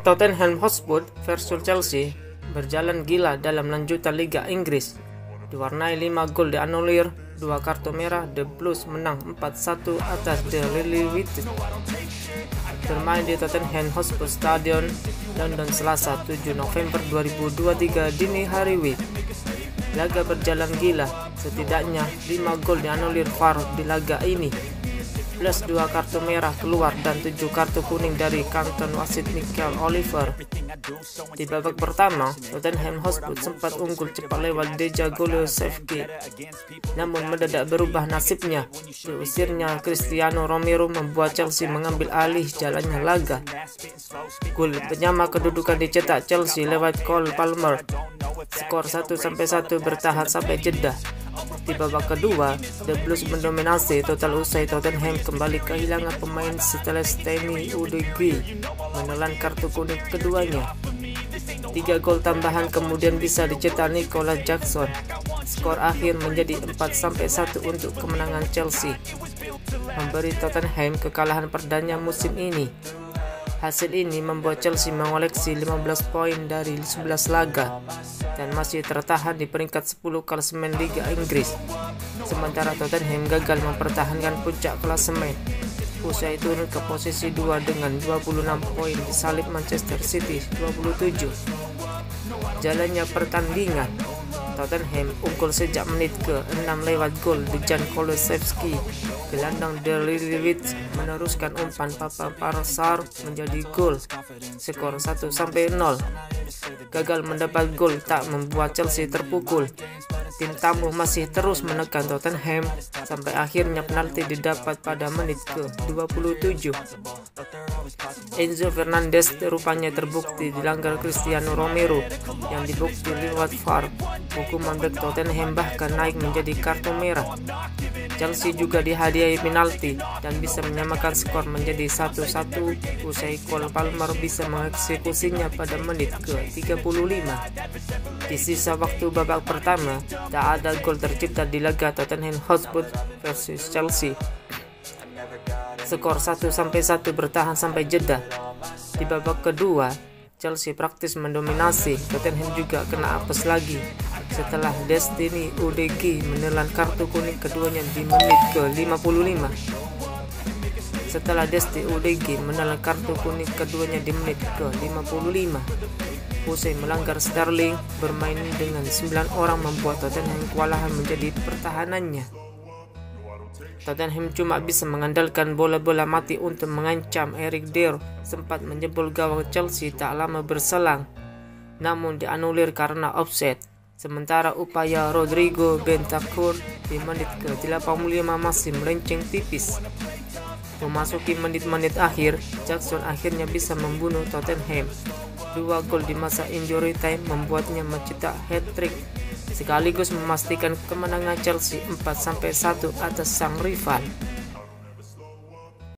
Tottenham Hotspur versus Chelsea berjalan gila dalam lanjutan Liga Inggris. Diwarnai 5 gol dianulir, 2 kartu merah, The Blues menang 4-1 atas The Lillywhite. Bermain di Tottenham Hotspur Stadion, London, Selasa 7 November 2023 dini hari WIB. Laga berjalan gila, setidaknya 5 gol dianulir VAR di laga ini, plus 2 kartu merah keluar dan 7 kartu kuning dari kanton wasit Michael Oliver. Di babak pertama, Tottenham Hotspur sempat unggul cepat lewat Dejan Kulusevski, namun mendadak berubah nasibnya. Diusirnya Cristiano Romero membuat Chelsea mengambil alih jalannya laga. Gol penyama kedudukan dicetak Chelsea lewat Cole Palmer. Skor 1-1 bertahan sampai jeda. Di babak kedua, The Blues mendominasi total usai Tottenham kembali kehilangan pemain setelah Steny Udigi menelan kartu kuning keduanya. 3 gol tambahan kemudian bisa dicetak Nicolas Jackson. Skor akhir menjadi 4-1 untuk kemenangan Chelsea, memberi Tottenham kekalahan perdana musim ini. Hasil ini membuat Chelsea mengoleksi 15 poin dari 11 laga dan masih tertahan di peringkat 10 klasemen Liga Inggris. Sementara Tottenham gagal mempertahankan puncak klasemen usai turun ke posisi 2 dengan 26 poin disalip Manchester City 27. Jalannya pertandingan, Tottenham unggul sejak menit ke-6 lewat gol Dejan Kulusevski. Gelandang The Lillywhite meneruskan umpan Papa Sarr menjadi gol. Skor 1-0. Gagal mendapat gol tak membuat Chelsea terpukul. Tim tamu masih terus menekan Tottenham sampai akhirnya penalti didapat pada menit ke-27. Enzo Fernandez rupanya terbukti dilanggar Cristiano Romero yang dibukti lewat VAR. Hukuman bek Tottenham bahkan naik menjadi kartu merah. Chelsea juga dihadiahi penalti dan bisa menyamakan skor menjadi 1-1 usai Cole Palmer bisa mengeksekusinya pada menit ke-35. Di sisa waktu babak pertama, tak ada gol tercipta di laga Tottenham Hotspur versus Chelsea. Skor 1-1 bertahan sampai jeda. Di babak kedua, Chelsea praktis mendominasi. Tottenham juga kena apes lagi setelah Destiny Udigi menelan kartu kuning keduanya di menit ke-55. Setelah Destiny Udigi menelan kartu kuning keduanya di menit ke-55, usai melanggar Sterling, bermain dengan 9 orang membuat Tottenham kewalahan menjadi pertahanannya. Tottenham cuma bisa mengandalkan bola-bola mati untuk mengancam. Eric Dier sempat menjebol gawang Chelsea tak lama berselang, namun dianulir karena offside. Sementara upaya Rodrigo Bentancur di menit ke-85 masih melenceng tipis. Memasuki menit-menit akhir, Jackson akhirnya bisa membunuh Tottenham. 2 gol di masa injury time membuatnya mencetak hat-trick, sekaligus memastikan kemenangan Chelsea 4-1 atas sang rival.